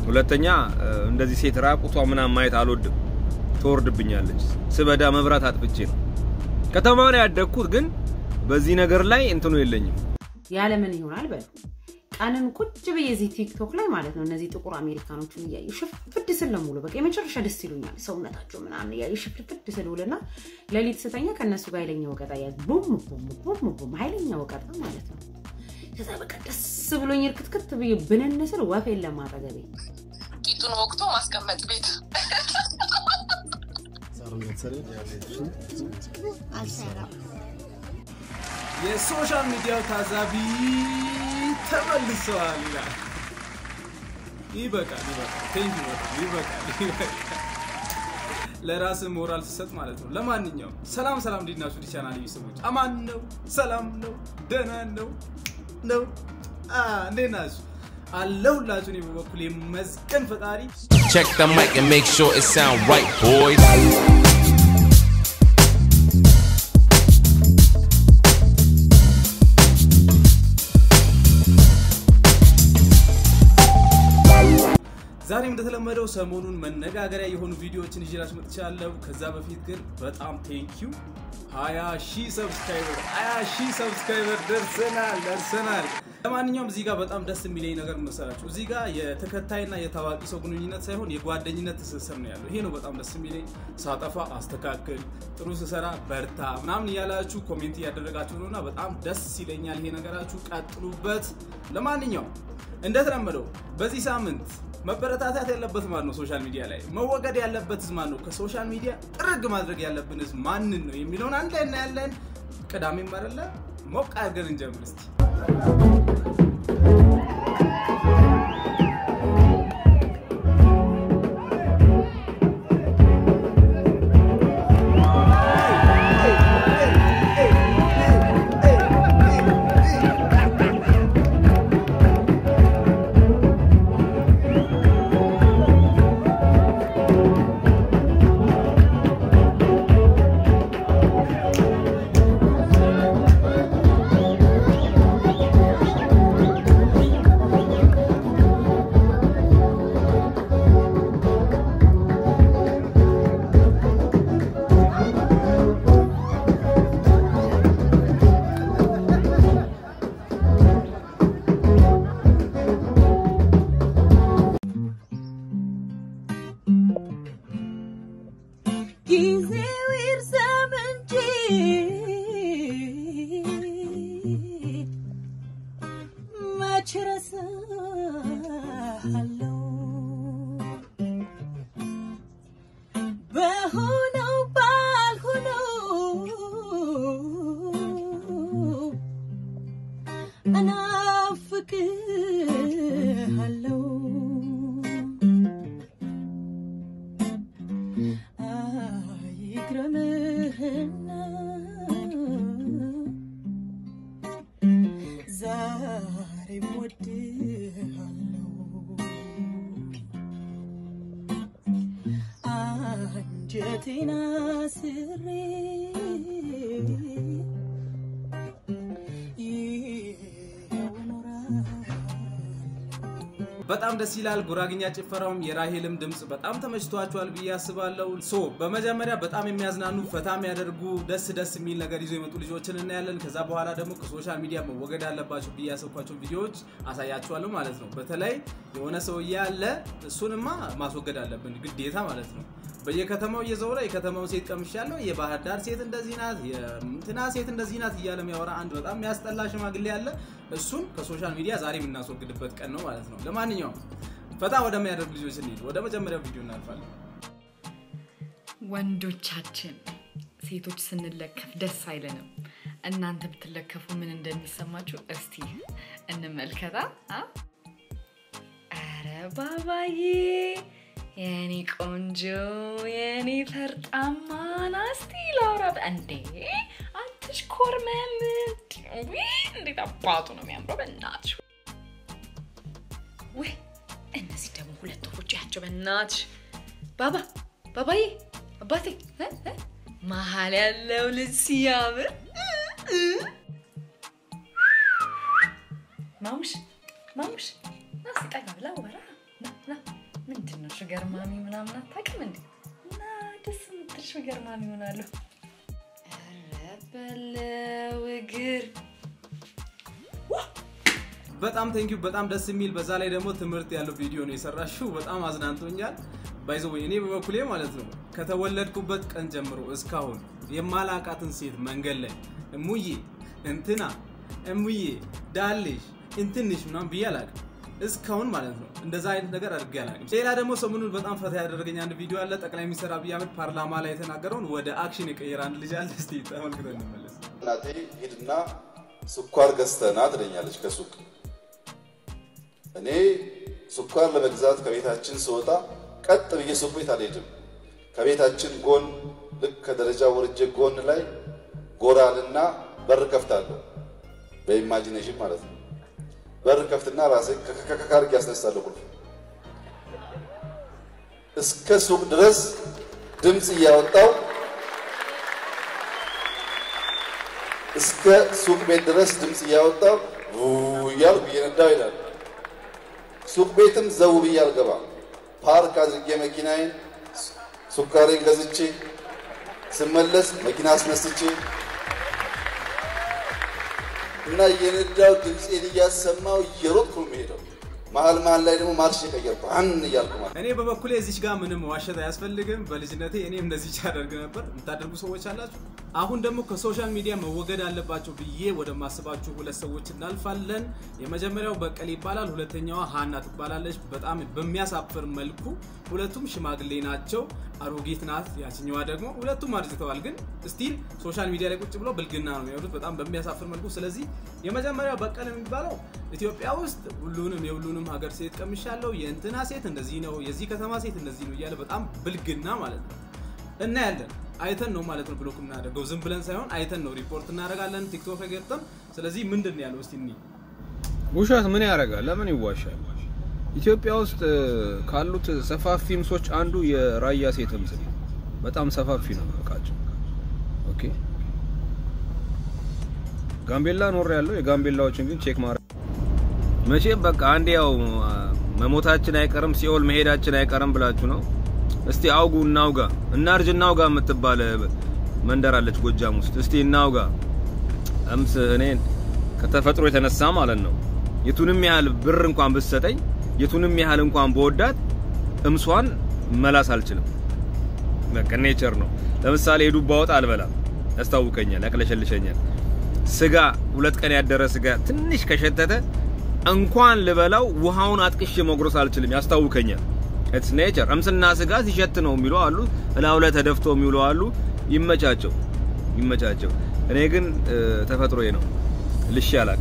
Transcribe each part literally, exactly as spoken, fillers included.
ሁለተኛ እንደዚህ ሴት ራቁቷ ምናምን ማየት አልወድም ተወርድብኛለች ስበዳ መብራት አጥፍቼ ነው ከተማው ላይ ያደኩት ግን በዚህ ነገር ላይ እንትኑ የለኝም ያለ ምን ይሆናል በል ቃንን ቁጭ በየዚህ ቲክቶክ ላይ ማለት ነው እነዚህ ጥቁር አሜሪካኖችን ያዩ ሽፍድ ስለሙሉ በቃ የመጨረሻ ደስ ይሉኛል ሰውነታቸው ምናምን ያዩ ሽፍድ ስለውልና ለሊት ስተኛ ከነሱ ጋር ኃይለኛ ወቀጣ ያዝ ቡም ቡም ቡም ቡም ኃይለኛ ወቀጣ ማለት ነው ከዛ በቃ ደስ ብሎኝ እርክትክት ብዬ ብነነስር ወፍ የለም አጠገቤ ቂጡን ወቅቶ ማስቀመጥ ቤት ሳሩን ሰሪ ያለሽ አልሰራ የሶሻል ሚዲያ ታዛቢ ተመልሰዋል ይላል ይበቃል ይበቃል ቴንክ ዩ ይበቃል ለራስ ሞራል ተሰጥ ማለት ነው ለማንኛውም ሰላም ሰላም ዲናሱ ዲቻናል ይሰሙት አማን ነው ሰላም ነው ደህና ነው ነው አ ለናስ አለሁላችሁ ነው በበኩሌ መስቀን ፈጣሪ check the mic and make sure it sound right boys ዛሬም እንደተለመደው ሰሞኑን መነጋገሪያ የሆኑ ቪዲዮዎችን ይዤላችሁ መጥቻለሁ ከዛ በፊት ግን በጣም ቴንክ ዩ ሃያ ሺህ ሰብስክራይበር ሃያ ሺህ ሰብስክራይበር ደርሰናል ደርሰናል ለማንኛውም እዚህ ጋር በጣም ደስ የሚለኝ ነገር መሰላችሁ እዚህ ጋር የተከታይና የታዋቂ ሰው ግንኙነት ሳይሆን የጓደኝነት ትስስር ነው ያለው ይሄ ነው በጣም ደስ የሚለኝ ሳጠፋ አስተካክል ጥሩ ስሰራ በርታ ምናምን ያላችሁ ኮሜንት ያደረጋችሁ ነውና በጣም ደስ ይለኛል ይሄ ነገራችሁ ቀጥሉበት ለማንኛውም እንደተለመደው በዚህ ሳምንት መበረታታት ያለበት ማን ነው ሶሻል ሚዲያ ላይ መወገድ ያለበትስ ማን ነው ከሶሻል ሚዲያ ጥርግ ማድረግ ያለብንስ ማንን ነው የሚለውን አንድ ላይ እናያለን ቀዳሚም አይደለ ሞቅ አድርገን እንጀምር እስቲ በጣም ደስ ይላል ጉራግኛ ጭፈራውም የራሄልም ድምጽ በጣም ተመችቷቸዋል ብዬ አስባለሁ ሶ በመጀመሪያ በጣም የሚያዝናኑ ፈታም ያደርጉ ደስ ደስ የሚል ነገር ይዞ የመጡ ልጆችን እናያለን ከዛ በኋላ ደግሞ ከሶሻል ሚዲያ መወገድ አለባቸው ብዬ ያሰብኳቸው ቪዲዮዎች አሳያችኋለሁ ማለት ነው በተለይ የሆነ ሰው ያለ እሱንማ ማስወገድ አለብን ግዴታ ማለት ነው በየከተማው እየዘውራ የከተማው ሴት ቀምሻለሁ የባህር ዳር ሴት እንደዚህ ናት የእንትና ሴት እንደዚህ ናት እያለ የሚያወራ አንድ በጣም ያስጠላ ሽማግሌ ያለ እሱን ከሶሻል ሚዲያ ዛሬ የምናስወግድበት ቀን ነው ማለት ነው ለማንኛውም ፈታ ወደሚያደርግ ልጆች እንሂድ ወደ መጀመሪያው ቪዲዮ እናልፋለን ወንዶቻችን ሴቶች ስንለከፍ ደስ አይለንም እናንተ ብትለከፉ ምን እንደሚሰማችሁ እስቲ እንመልከታ አረ ባባዬ የኔ ቆንጆ የኔ ፈርጣማ ናስቲ ላውራ እንዴ አንተሽ ኮርመም እንዴት አባቱ ነው የሚያምረው በእናትሽ ወይ እነዚህ ደግሞ ሁለት ወፎች ያቸው በእናትሽ ባባ ባባዬ አባቴ እ መሀል ያለው ልጅ ሲያምር ማሙሽ ማሙሽ ናስቲ ጠጋ ብላ ወራ ና ና ምንድነው ሹገር ማሚ ምናምን አታውቅም እንዴ? እና ደስ የምትል ሹገር ማሚ ሆናለሁ። ኧረ በለው እግር በጣም ቴንክ ዩ በጣም ደስ የሚል በዛ ላይ ደግሞ ትምህርት ያለው ቪዲዮ ነው የሰራሽው በጣም አዝናንቶኛል ባይዘው እኔ በበኩሌ ማለት ነው ከተወለድኩበት ቀን ጀምሮ እስካሁን የማላቃትን ሴት መንገድ ላይ እሙዬ እንትና እሙዬ ዳልሽ እንትንሽ ምናምን ቢያላቅ እስካሁን ማለት ነው እንደዛ አይነት ነገር አድርጌ አላውቅም። ሌላ ደግሞ ሰሞኑን በጣም ፈታ ያደረገኝ አንድ ቪዲዮ አለ ጠቅላይ ሚኒስትር አብይ አህመድ ፓርላማ ላይ የተናገረውን ወደ አክሽን የቀየረ አንድ ልጅ አለ እስቲ ተመልክተን እንመለስ። እናቴ ሂድና ስኳር ገዝተና ትለኛለች ከሱቅ እኔ ስኳር ለመግዛት ከቤታችን ስወጣ ቀጥ ብዬ ሱቅ ቤት አልሄድም ከቤታችን ጎን ልክ ከደረጃ ወርጄ ጎን ላይ ጎራልና በር ከፍታለሁ በኢማጂኔሽን ማለት ነው በር ከፍትና ራሴ ከከካርግ ያስነሳለሁ ቁልፍ እስከ ሱቅ ድረስ ድምጽ ያወጣው እስከ ሱቅ ቤት ድረስ ድምጽ ያወጣው ያል በየነዳው ይላል ሱቅ ቤትም ዘው ብያል ገባ ፓርክ አድርጌ መኪናዬን ሱካሬን ገዝቼ ስመለስ መኪና አስነስቼ እና የነዳው ድምጽን ያሰማው የሮጥ ነው የሚሄደው መሃል መሃል ላይ ደግሞ ማርሽ ይቀየርኩ አን ይያልኩ ማለት እኔ በበኩሌ እዚህ ጋር ምንም ዋሸት አያስፈልግም በልጅነቴ እኔም እንደዚህ ያደርግ ነበር እንታደርጉ ሰዎች አላችሁ አሁን ደግሞ ከሶሻል ሚዲያ መወገድ አለባቸው ብዬ ወደ ማስባችሁ ሁለት ሰዎች እናልፋለን የመጀመሪያው በቀል ይባላል ሁለተኛዋ ሃና ትባላለች በጣም በሚያሳፍር መልኩ ሁለቱም ሽማግሌ ናቸው አሮጊት ናት ያቺኛዋ ደግሞ ሁለቱም አርጅተዋል ግን ስቲል ሶሻል ሚዲያ ላይ ቁጭ ብለው ብልግና ነው የሚያወሩት በጣም በሚያሳፍር መልኩ ስለዚህ የመጀመሪያው በቀል የሚባለው ኢትዮጵያ ውስጥ ሁሉንም የሁሉንም ሀገር ሴት ቀምሻለሁ የእንትና ሴት እንደዚህ ነው የዚህ ከተማ ሴት እንደዚህ ነው ይያለ በጣም ብልግና ማለት ነው እና ያለን አይተን ነው ማለት ነው ብሎክ እናደርገው ዝም ብለን ሳይሆን አይተን ነው ሪፖርት እናደርጋለን ቲክቶክ ላይ ገብተን ስለዚህ ምንድነው ያለው እስቲ እንይ ውሻት ምን ያደርጋል ለምን ይዋሻል ኢትዮጵያ ውስጥ ካሉት ሰፋፊ ምሶች አንዱ የራያ ሴት ምስል በጣም ሰፋፊ ነው በቃቸው ኦኬ ጋምቤላ ኖር ያለው የጋምቤላዎችን ግን ቼክ ማድረግ መቼም በቃ አንዴ ያው መሞታችን አይቀርም ሲኦል መሄዳችን አይቀርም ብላችሁ ነው እስቲ አውጉ እናውጋ እናርጅ እናውጋ የምትባል መንደር አለች ጎጃም ውስጥ እስቲ እናውጋ አምስ እኔን ከተፈጥሮ የተነሳ ማለት ነው የቱንም ያህል ብር እንኳን ብትሰጠኝ የቱንም ያህል እንኳን በወዳት እምሷን መላስ አልችልም በቃ ኔቸር ነው ለምሳሌ ዱባ ወጣ አልበላም ያስታውቀኛል ያቅለሸልሸኛል ስጋ ሁለት ቀን ያደረ ስጋ ትንሽ ከሸተተ እንኳን ልበላው ውሃውን አጥቅሽ መጉረስ አልችልም ያስታውቀኛል it's nature አምስና ስጋ ሲሸት ነው የሚለው አሉ እላው ላይ ተደፍቶ የሚለው አሉ ይመቻቸው ይመቻቸው እኔ ግን ተፈጥሮዬ ነው ልሽ ያላቅ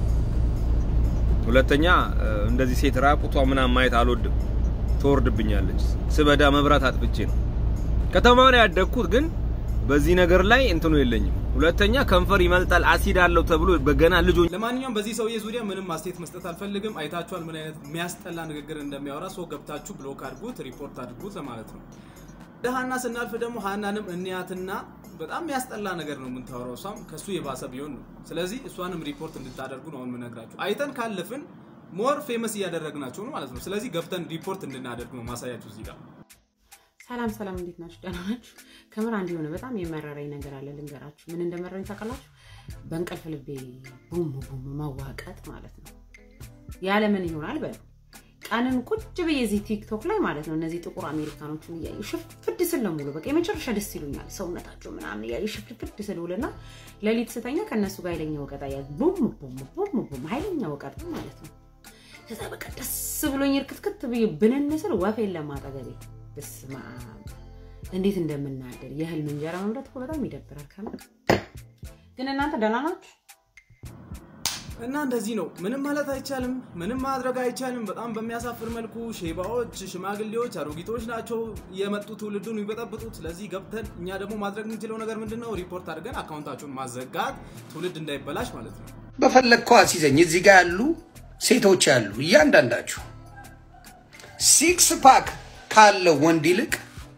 ሁለተኛ እንደዚህ ሴት ራቁቷ ምናምን ማየት አልወድም ተወርድብኛለች ስበዳ መብራት አጥፍቼ ነው ከተማው ላይ ያደኩት ግን በዚህ ነገር ላይ እንትኑ የለኝም ሁለተኛ ከንፈር ይመልጣል አሲድ አለው ተብሎ በገና ልጆች ለማንኛውም በዚህ ሰውዬ ዙሪያ ምንም ማስቴት መስጠት አልፈልግም አይታችኋል ምን አይነት የሚያስጠላ ንግግር እንደሚያወራ ሰው ገብታችሁ ብሎክ አድርጉት ሪፖርት አድርጉት ለማለት ነው ደሃና ስናልፍ ደግሞ ሃናንም እንያትና በጣም የሚያስጠላ ነገር ነው የምንታወራው እሷም ከሱ የባሰ ቢሆን ነው ስለዚህ እሷንም ሪፖርት እንድታደርጉ ነው የምነግራችሁ አይተን ካለፍን ሞር ፌመስ ያደረግናቸው ነው ማለት ነው ስለዚህ ገብተን ሪፖርት እንድናደርግ ነው ማሳያችሁ እዚህ ጋር ሰላም ሰላም እንዴት ናችሁ ደህና ናችሁ ከመራ እንዲሆነ በጣም የመረረኝ ነገር አለ ልንገራችሁ ምን እንደመረረኝ ታውቃላችሁ በእንቅልፍ ልቤ ቡም ቡም ማዋቀጥ ማለት ነው ያለ ምን ይሆናል በሉ ቀንን ቁጭ ብዬ እዚህ ቲክቶክ ላይ ማለት ነው እነዚህ ጥቁር አሜሪካኖችን እያዩ ሽፍድ ስለሙሉ በቃ የመጨረሻ ደስ ይሉኛል ሰውነታቸው ምናምን እያዩ ሽፍድ ስለውልና ለሊት ስተኛ ከነሱ ጋር ኃይለኛ ወቀጣ ያ ቡም ቡም ቡም ቡም ኃይለኛ ወቀጣ ማለት ነው ከዛ በቃ ደስ ብሎኝ እርክትክት ብዬ ብነነሰል ወፍ የለም አጠገቤ በስማ እንዴት እንደምናደር የህልም እንጀራ መምረት እኮ በጣም ይደብራል ካለ ግን እናንተ ደህና ናችሁ እና እንደዚህ ነው ምንም ማለት አይቻልም ምንም ማድረግ አይቻልም በጣም በሚያሳፍር መልኩ ሼባዎች ሽማግሌዎች አሮጊቶች ናቸው የመጡ ትውልዱን ይበጠብጡት ስለዚህ ገብተን እኛ ደግሞ ማድረግ የምንችለው ነገር ምንድነው ሪፖርት አድርገን አካውንታችሁን ማዘጋት ትውልድ እንዳይበላሽ ማለት ነው በፈለግከው አሲዘኝ እዚህ ጋር ያሉ ሴቶች ያሉ እያንዳንዳችሁ ሲክስ ፓክ ካለው ወንድ ይልቅ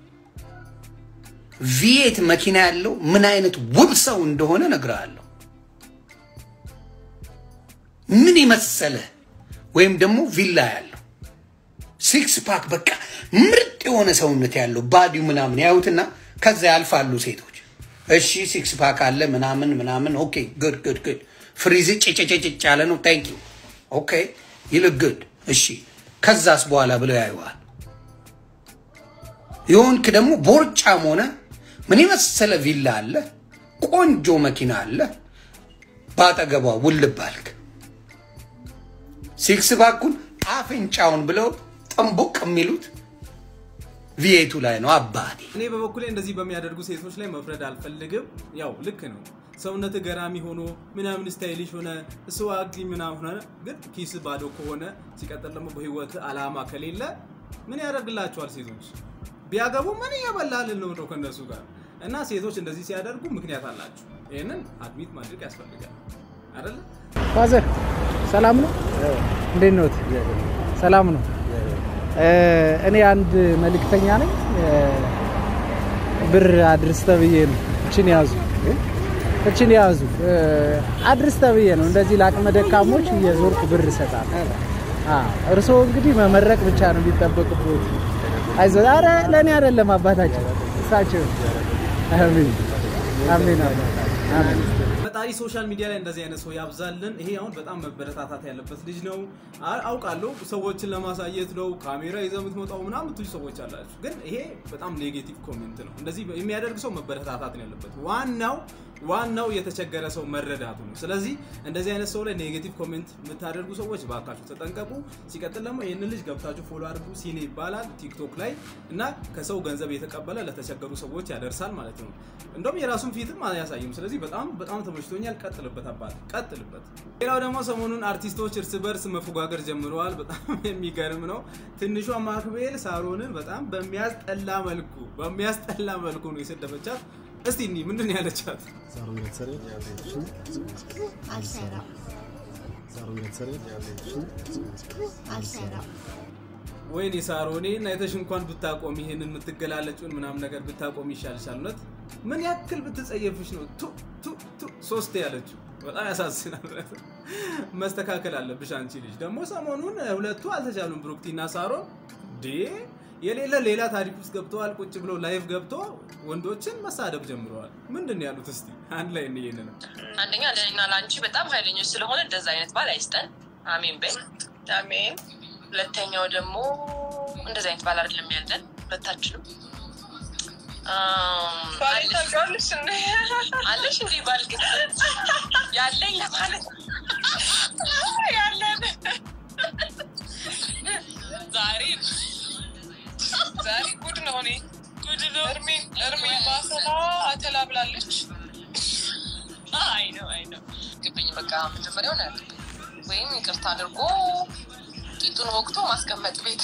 ቪኤት መኪና ያለው ምን አይነት ውብ ሰው እንደሆነ ነግራለሁ ምን ይመስለ ወይም ደግሞ ቪላ ያለው ሲክስ ፓክ በቃ ምርጥ የሆነ ሰውነት ያለው ባዲው ምናምን ያዩትና ከዛ ያልፋሉ ሴቶች እሺ ሲክስ ፓክ አለ ምናምን ምናምን ኦኬ ጉድ ጉድ ጉድ ፍሪዝ ጭጭጭጭ ያለ ነው ታንክ ዩ ኦኬ you look good እሺ ከዛስ በኋላ ብለው ያዩዋል ይሁን ከደሞ ቦርጫም ሆነ ምን ይመስለ ቪላ አለ ቆንጆ መኪና አለ ባጠገቧ ውልባልክ ሲክስ ፓኩን አፍንጫውን ብለው ጠምቦቅ የሚሉት ቪኤቱ ላይ ነው አባቴ እኔ በበኩሌ እንደዚህ በሚያደርጉ ሴቶች ላይ መፍረድ አልፈልግም ያው ልክ ነው ሰውነት ገራሚ ሆኖ ምናምን ስታይሊሽ ሆነ ስዋግ ምናምን ሆነ ግን ኪስ ባዶ ከሆነ ሲቀጥል ደግሞ በህይወት አላማ ከሌለ ምን ያደርግላቸዋል ሴቶች ቢያገቡ ምን ያበላል ነው ነው ከነሱ ጋር እና ሴቶች እንደዚህ ሲያደርጉ ምክንያት አላችሁ ይሄንን አድሚት ማድረግ ያስፈልጋል አይደል ፋዘር ሰላም ነው እንዴት ነው ሰላም ነው እኔ አንድ መልእክተኛ ነኝ ብር አድርስ ተብዬ ነው እቺን ያዙ እቺን ያዙ አድርስ ተብዬ ነው እንደዚህ ለአቅመ ደካሞች እየዞርኩ ብር ሰጣለሁ አ እርሶ እንግዲህ መመረቅ ብቻ ነው የሚጠበቅበት አይዞ አረ ለኔ አይደለም አባታችን እሳቸው አሜን አሜን አሜን ፈጣሪ ሶሻል ሚዲያ ላይ እንደዚህ አይነት ሰው ያብዛልን ይሄ አሁን በጣም መበረታታት ያለበት ልጅ ነው አውቃለሁ ሰዎችን ለማሳየት ነው ካሜራ ይዘው የምትመጣው ምናምን ትጅ ሰዎች አላችሁ ግን ይሄ በጣም ኔጌቲቭ ኮሜንት ነው እንደዚህ የሚያደርግ ሰው መበረታታት ነው ያለበት ዋናው ዋናው የተቸገረ ሰው መረዳቱ ነው ስለዚህ እንደዚህ አይነት ሰው ላይ ኔጌቲቭ ኮሜንት የምታደርጉ ሰዎች ባካችሁ ተጠንቀቁ ሲቀጥል ደግሞ ይሄንን ልጅ ገብታችሁ ፎሎ አድርጉ ሲኔ ይባላል ቲክቶክ ላይ እና ከሰው ገንዘብ የተቀበለ ለተቸገሩ ሰዎች ያደርሳል ማለት ነው እንደውም የራሱን ፊትም አያሳይም ስለዚህ በጣም በጣም ተመችቶኛል ቀጥልበት አባል ቀጥልበት ሌላው ደግሞ ሰሞኑን አርቲስቶች እርስ በርስ መፎጋገር ጀምረዋል በጣም የሚገርም ነው ትንሿ ማክቤል ሳሮንን በጣም በሚያስጠላ መልኩ በሚያስጠላ መልኩ ነው የሰደበቻት እስቲ እንዴ ምንድን ያለቻት ሳሮን ገሰረ ያለች አልሰራ ሳሮን ገሰረ ያለች አልሰራ ወይኔ ሳሮኔ እና የተሽ እንኳን ብታቆም ይሄንን የምትገላለጭውን ምናም ነገር ብታቆም ይሻልሻል ነት ምን ያክል ብትጸየፍሽ ነው ቱ ቱ ቱ ሶስት ያለችው በጣም ያሳዝናል መስተካከል አለብሽ አንቺ ልጅ ደግሞ ሰሞኑን ሁለቱ አልተቻሉም ብሩክቲና ሳሮን ዲ የሌላ ሌላ ታሪክ ውስጥ ገብተዋል ቁጭ ብሎ ላይቭ ገብቶ ወንዶችን መሳደብ ጀምረዋል ምንድን ያሉት እስቲ አንድ ላይ ነው ይሄንን አንደኛ ለኔና ላንቺ በጣም ኃይለኞች ስለሆነ እንደዛ አይነት ባል አይስጠን አሜን በይ አሜን ሁለተኛው ደግሞ እንደዛ አይነት ባል አይደለም ያለን ሁለታችንም አም ባልታጋልሽ አለሽ እንዴ ባል ግን ያለኝ ለማለት ያለን ዛሬ ዛሬ ጉድ ነው እኔ ጉድ ነው እርሜ እርሜ ባሰላ አተላብላለች አይ ነው አይ ነው ግብኝ በቃ መጀመሪያው ነው ወይም ይቅርታ አድርጎ ቂጡን ወቅቶ ማስቀመጥ ቤት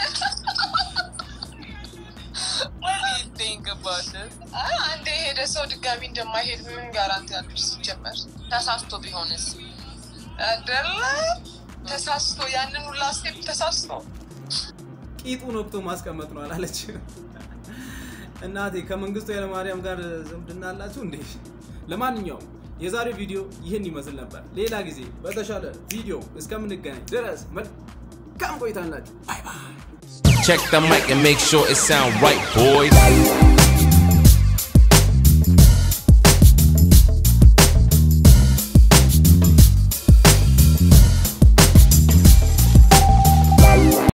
what do you think about this አንዴ ሄደ ሰው ድጋሚ እንደማይሄድ ምን ጋራንቲ አለሽ ሲጀመር ተሳስቶ ቢሆንስ አይደለ ተሳስቶ ያንን ሁላ ስቴፕ ተሳስቶ ቂጡን ወቅቶ ማስቀመጥ ነው አላለች እናቴ ከመንግስቱ ኃይለ ማርያም ጋር ዝምድና አላችሁ እንዴ ለማንኛውም የዛሬው ቪዲዮ ይሄን ይመስል ነበር ሌላ ጊዜ በተሻለ ቪዲዮ እስከምንገናኝ ድረስ መልካም ቆይታ አላችሁ ባይ ባይ Check the mic and make sure it sound right boys